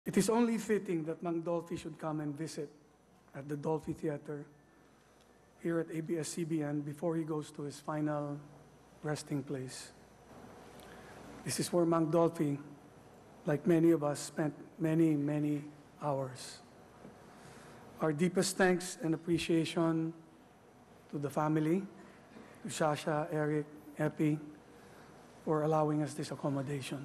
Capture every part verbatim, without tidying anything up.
It is only fitting that Mang Dolphy should come and visit at the Dolphy Theater here at A B S C B N before he goes to his final resting place. This is where Mang Dolphy, like many of us, spent many, many hours. Our deepest thanks and appreciation to the family, to Shasha, Eric, Epi, for allowing us this accommodation.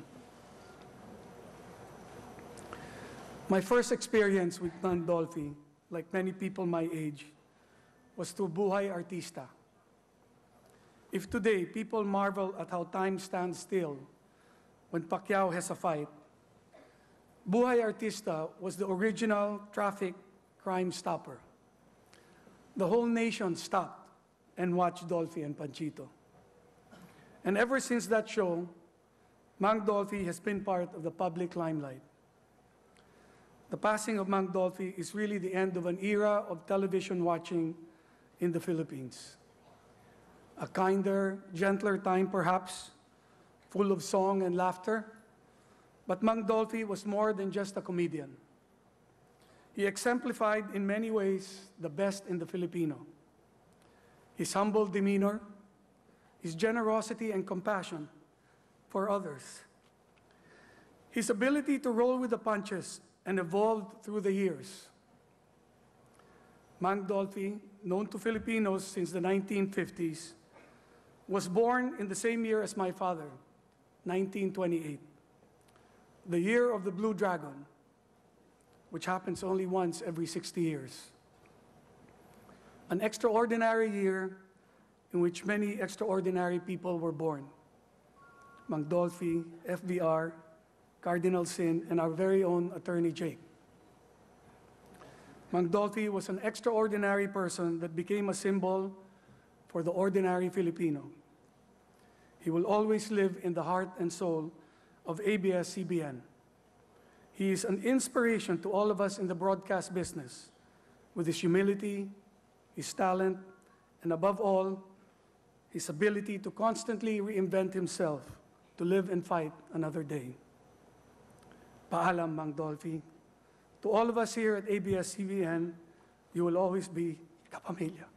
My first experience with Mang Dolphy, like many people my age, was to Buhay Artista. If today people marvel at how time stands still when Pacquiao has a fight, Buhay Artista was the original traffic crime stopper. The whole nation stopped and watched Dolphy and Panchito. And ever since that show, Mang Dolphy has been part of the public limelight. The passing of Mang Dolphy is really the end of an era of television watching in the Philippines. A kinder, gentler time perhaps, full of song and laughter, but Mang Dolphy was more than just a comedian. He exemplified in many ways the best in the Filipino. His humble demeanor, his generosity and compassion for others, his ability to roll with the punches and evolved through the years. Mang Dolphy, known to Filipinos since the nineteen fifties, was born in the same year as my father, nineteen twenty-eight, the year of the Blue Dragon, which happens only once every sixty years. An extraordinary year in which many extraordinary people were born. Mang Dolphy, F B R, Cardinal Sin, and our very own Attorney Jake. Mang Dolphy was an extraordinary person that became a symbol for the ordinary Filipino. He will always live in the heart and soul of A B S C B N. He is an inspiration to all of us in the broadcast business with his humility, his talent, and above all, his ability to constantly reinvent himself to live and fight another day. Paalam, Mang Dolphy. To all of us here at A B S C B N, you will always be kapamilya.